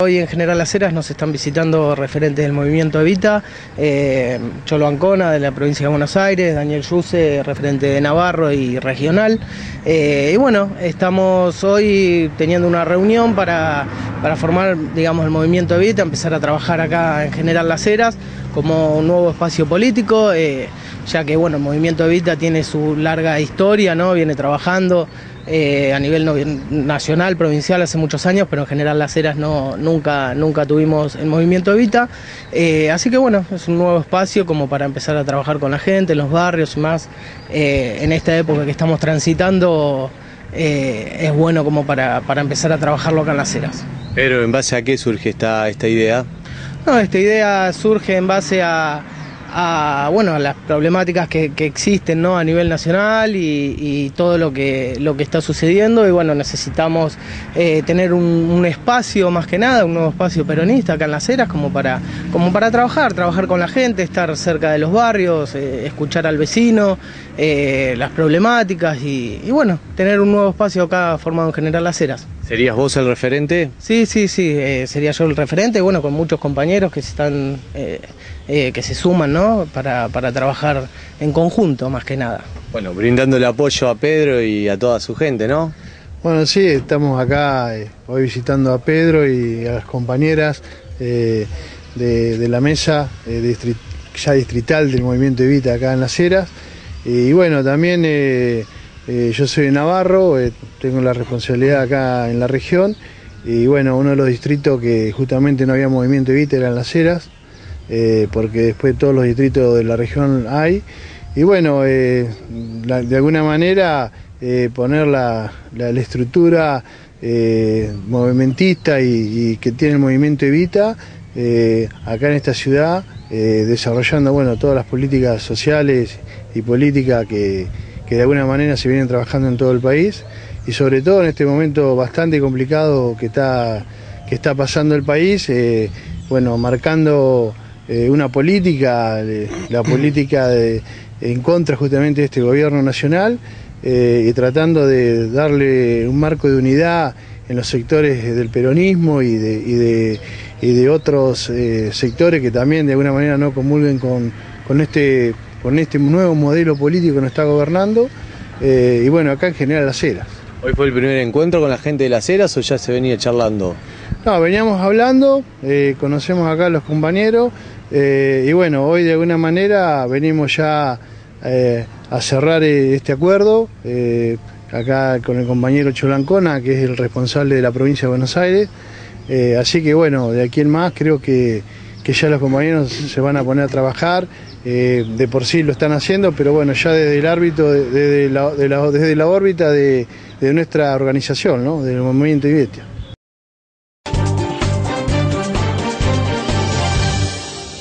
Hoy en General Las Heras nos están visitando referentes del movimiento Evita, Cholo Ancona de la provincia de Buenos Aires, Daniel Yuse, referente de Navarro y regional. Y bueno, estamos hoy teniendo una reunión para formar, digamos, el movimiento Evita, empezar a trabajar acá en General Las Heras como un nuevo espacio político, ya que bueno, el movimiento Evita tiene su larga historia, ¿no? Viene trabajando a nivel nacional, provincial hace muchos años, pero en General Las Heras nunca tuvimos el movimiento Evita, así que bueno, es un nuevo espacio como para empezar a trabajar con la gente, en los barrios y más, en esta época que estamos transitando, es bueno como para empezar a trabajarlo acá en Las Heras. Pero ¿en base a qué surge esta idea? No, esta idea surge en base a las problemáticas que existen, ¿no? A nivel nacional y todo lo que está sucediendo, y bueno, necesitamos tener un espacio, más que nada, un nuevo espacio peronista acá en Las Heras como para trabajar con la gente, estar cerca de los barrios, escuchar al vecino, las problemáticas y bueno, tener un nuevo espacio acá formado en General Las Heras. ¿Serías vos el referente? Sí, sería yo el referente, bueno, con muchos compañeros que se suman, ¿no? Para trabajar en conjunto, más que nada. Bueno, brindándole apoyo a Pedro y a toda su gente, ¿no? Bueno, sí, estamos acá hoy visitando a Pedro y a las compañeras de la mesa ya distrital del movimiento Evita acá en Las Heras. Y bueno, también yo soy de Navarro, tengo la responsabilidad acá en la región, y bueno, uno de los distritos que justamente no había movimiento Evita era en Las Heras, porque después todos los distritos de la región hay, y bueno, de alguna manera poner la estructura movimentista y que tiene el movimiento Evita acá en esta ciudad, desarrollando bueno, todas las políticas sociales y políticas que de alguna manera se vienen trabajando en todo el país, y sobre todo en este momento bastante complicado que está pasando el país, bueno, marcando una política, la política en contra justamente de este gobierno nacional, y tratando de darle un marco de unidad en los sectores del peronismo y de otros sectores que también de alguna manera no comulguen con este nuevo modelo político que nos está gobernando, y bueno, acá en General Las Heras. ¿Hoy fue el primer encuentro con la gente de Las Heras o ya se venía charlando? No, veníamos hablando, conocemos acá a los compañeros, y bueno, hoy de alguna manera venimos ya a cerrar este acuerdo, acá con el compañero Cholo Ancona, que es el responsable de la provincia de Buenos Aires, así que bueno, de aquí en más creo que ya los compañeros se van a poner a trabajar, de por sí lo están haciendo, pero bueno, ya desde el árbitro, desde la órbita de nuestra organización, ¿no? Del movimiento Evita.